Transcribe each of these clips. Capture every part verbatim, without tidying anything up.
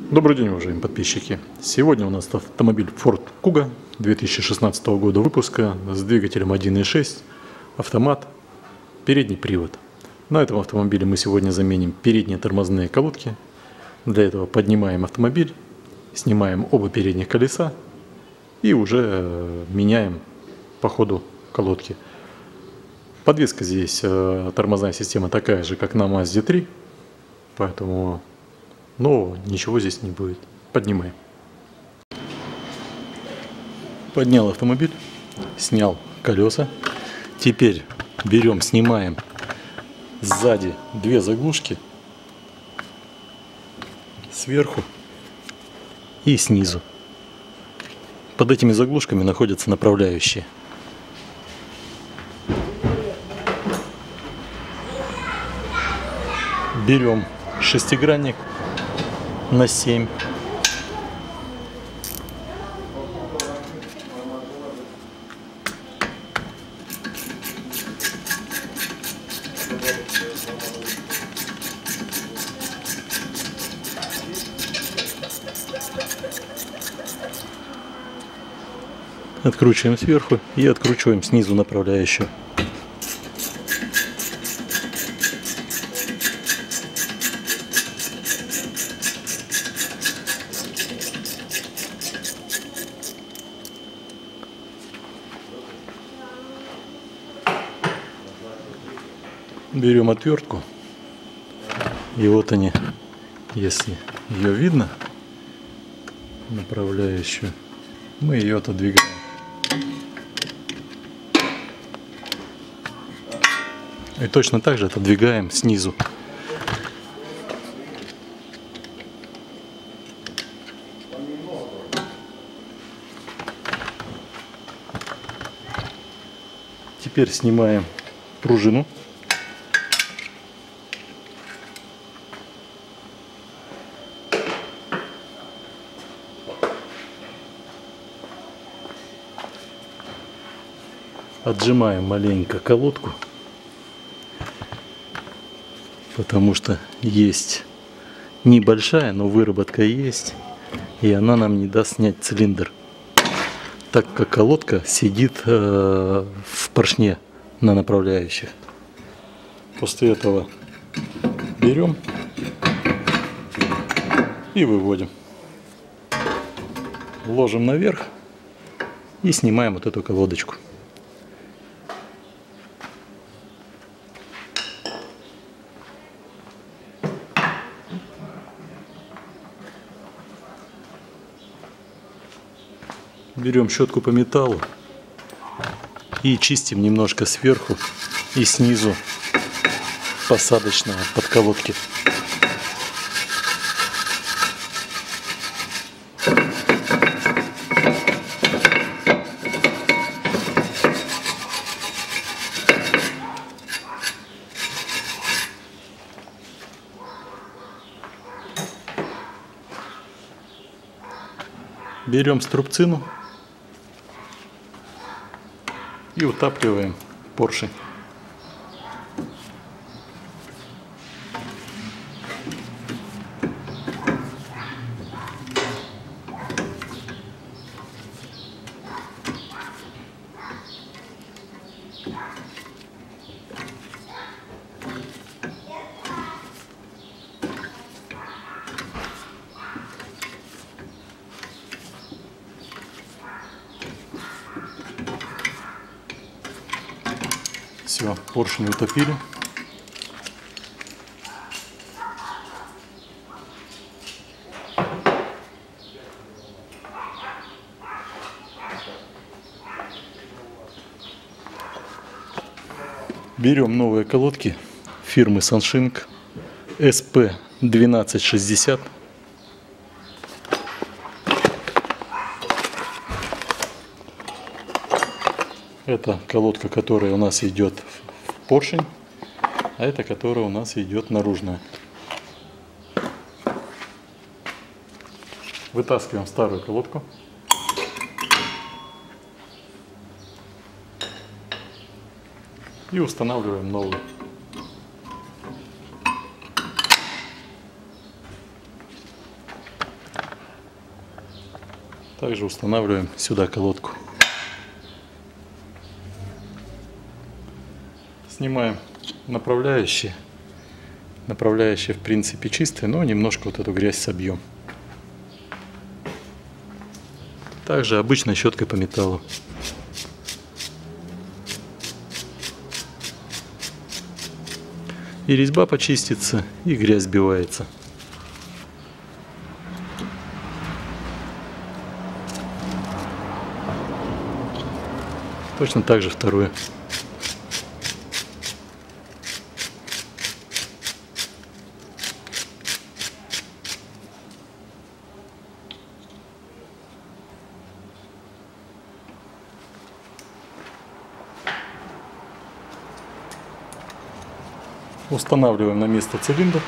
Добрый день, уважаемые подписчики! Сегодня у нас автомобиль Ford Kuga две тысячи шестнадцатого года выпуска с двигателем один и шесть, автомат, передний привод. На этом автомобиле мы сегодня заменим передние тормозные колодки. Для этого поднимаем автомобиль, снимаем оба передних колеса и уже меняем по ходу колодки. Подвеска здесь, тормозная система такая же, как на Мазде три, поэтому... но ничего здесь не будет. Поднимаем. Поднял автомобиль, снял колеса. Теперь берем, снимаем сзади две заглушки, сверху и снизу. Под этими заглушками находятся направляющие. Берем шестигранник на семь. Откручиваем сверху и откручиваем снизу направляющую. Берем отвертку, и вот они, если ее видно, направляющую, мы ее отодвигаем. И точно так же отодвигаем снизу. Теперь снимаем пружину. Отжимаем маленько колодку, потому что есть небольшая, но выработка есть, и она нам не даст снять цилиндр, так как колодка сидит э, в поршне на направляющих. После этого берем и выводим, ложим наверх и снимаем вот эту колодочку. Берем щетку по металлу и чистим немножко сверху и снизу посадочного подколодки. Берем струбцину и утапливаем поршень. Все, поршень утопили. Берем новые колодки фирмы Sunshine эс пэ двенадцать шестьдесят. Это колодка, которая у нас идет в поршень, а это которая у нас идет наружная. Вытаскиваем старую колодку. И устанавливаем новую. Также устанавливаем сюда колодку. Снимаем направляющие. Направляющие в принципе чистые, но немножко вот эту грязь собьем. Также обычной щеткой по металлу. И резьба почистится, и грязь сбивается. Точно так же второе. Устанавливаем на место цилиндр.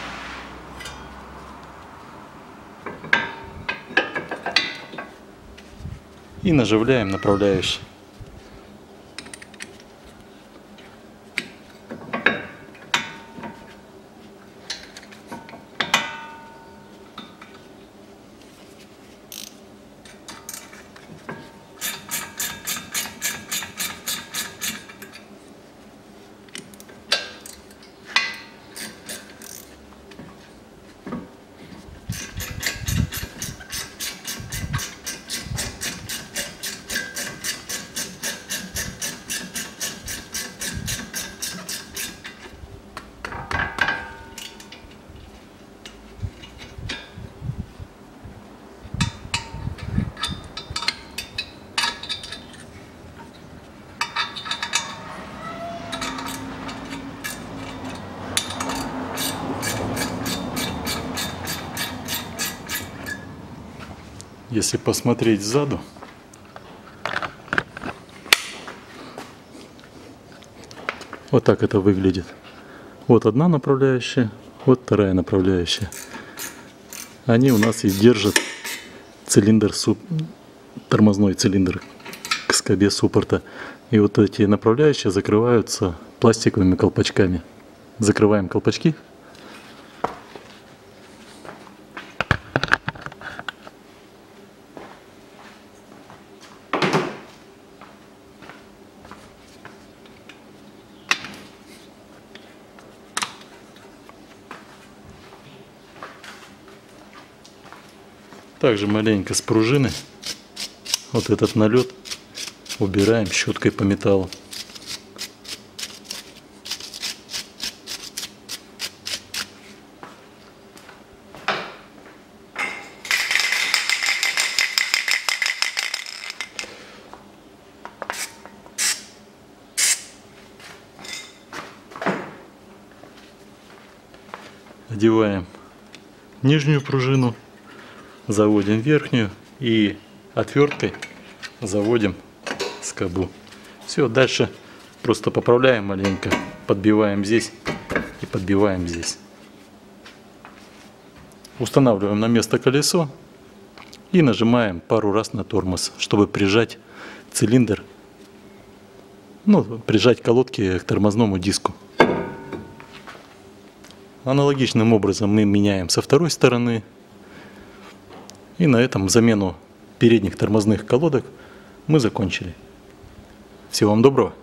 И наживляем направляющий. Если посмотреть сзади, вот так это выглядит. Вот одна направляющая, вот вторая направляющая. Они у нас и держат цилиндр, суп, тормозной цилиндр к скобе суппорта. И вот эти направляющие закрываются пластиковыми колпачками. Закрываем колпачки. Также маленько с пружины вот этот налет убираем щеткой по металлу. Одеваем нижнюю пружину, заводим верхнюю и отверткой заводим скобу. Все, дальше просто поправляем маленько, подбиваем здесь и подбиваем здесь. Устанавливаем на место колесо и нажимаем пару раз на тормоз, чтобы прижать цилиндр, ну, прижать колодки к тормозному диску. Аналогичным образом мы меняем со второй стороны. И на этом замену передних тормозных колодок мы закончили. Всего вам доброго!